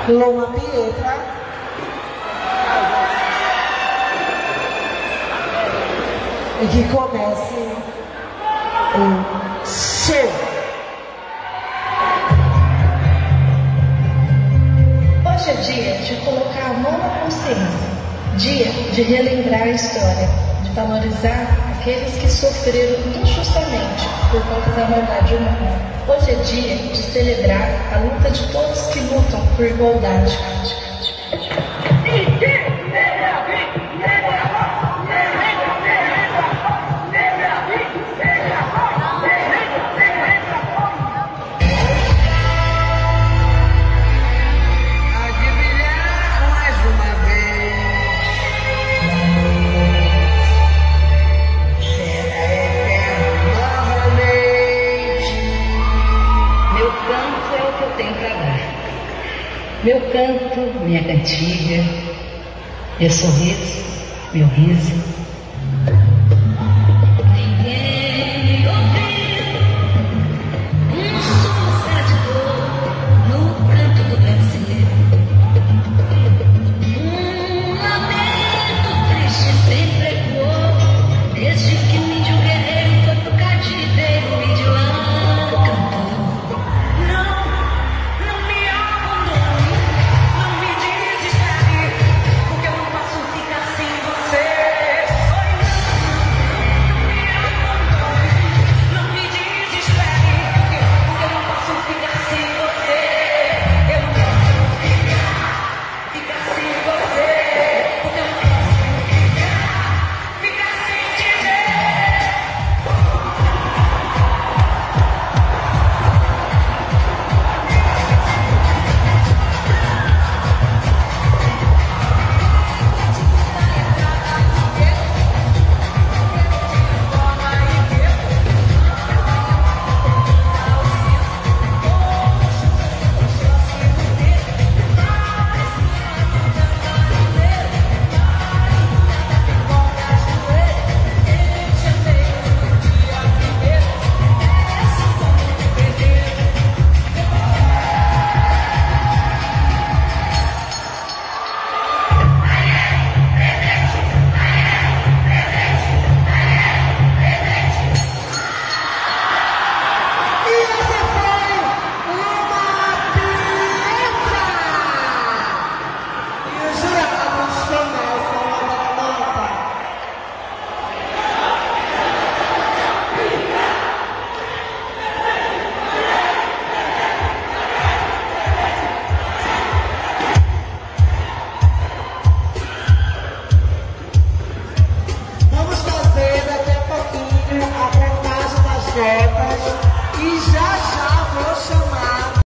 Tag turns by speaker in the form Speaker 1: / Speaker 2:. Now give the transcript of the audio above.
Speaker 1: Loma Pietra, e que comece o show.
Speaker 2: Hoje é dia de colocar a mão na consciência, dia de relembrar a história, de valorizar aqueles que sofreram injustamente por conta da maldade humana. Hoje é dia de celebrar a luta de todos que lutam por igualdade. Meu canto, minha cantiga, meu sorriso, meu riso. Ninguém me ouviu, soluçar de dor no canto do Brasil. Lamento triste sempre ecoou, desde que o índio guerreiro foi pro cativeiro, o índio lá cantou.
Speaker 1: E já já vou chamar